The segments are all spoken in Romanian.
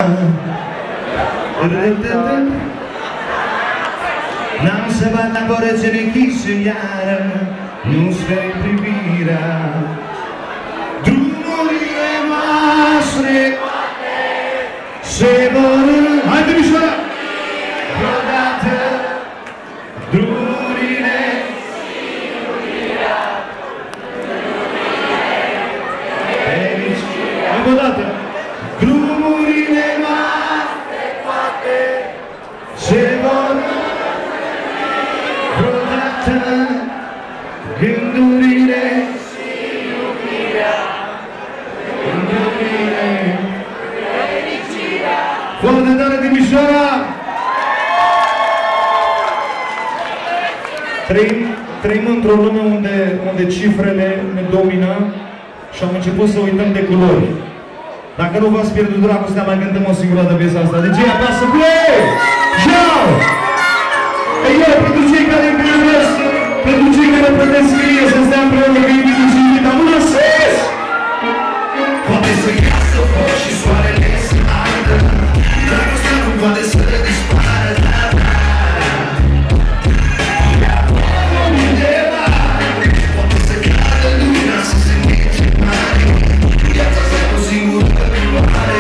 N-am să bat la corățele închise iară, nu-ți vei privirea. Drumurile noastre se vor Haide, Mișoara! Vreodată drumurile încă o dată. Drumurile noastre toate se vor vreodată gândurile și iubirea, gândurile, fericirea. Foarte tare, Timișoara! Trăim într-o lume unde cifrele ne domină și am început să uităm de culori. Dacă nu v-ați pierdut dragostea, mai cântăm o singură dată piesa asta. De ce apasă play! Ciao! Ei, eu, pentru cei care îmi privesc, pentru cei care plătesc scrie să stea împreună că invitul și invita, mână sus! Poate să iasă foc și soarele să ardă, dragostea nu poate să dispară, undeva, poate să cadă lumina, să se nece mare, viața să o singură culoare.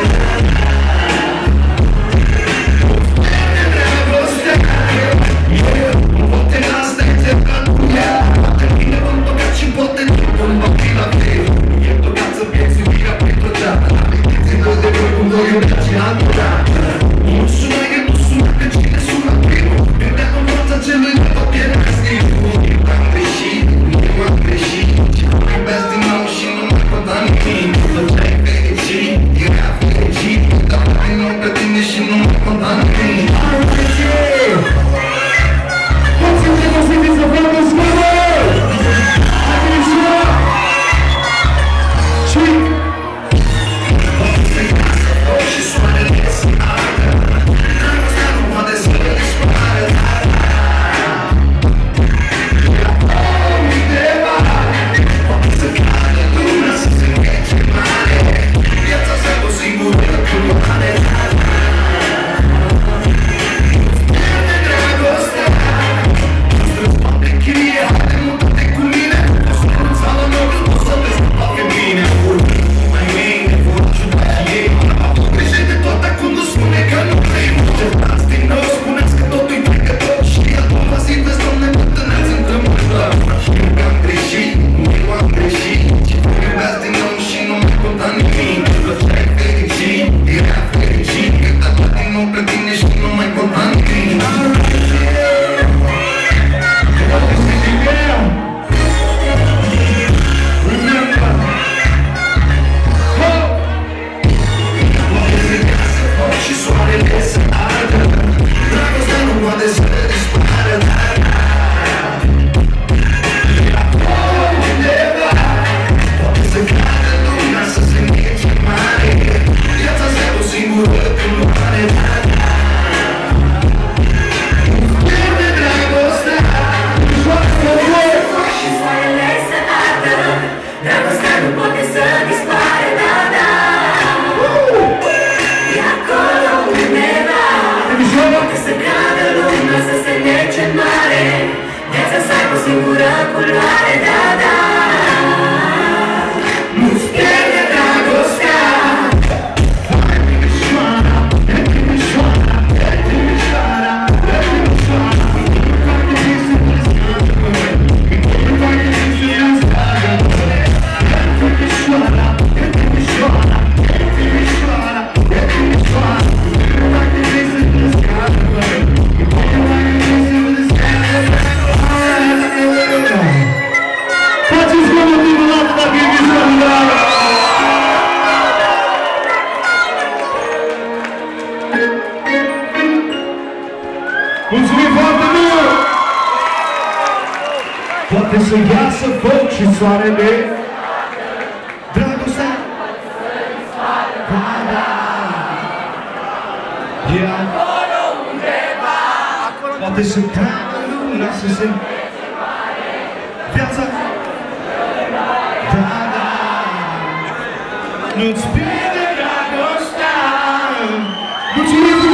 Mulțumim foarte mult! Poate să iasă foc și soarele, dragostea e acolo undeva, poate să cadă luna, să se viața, da, nu-ți pierde dragostea. Mulțumim!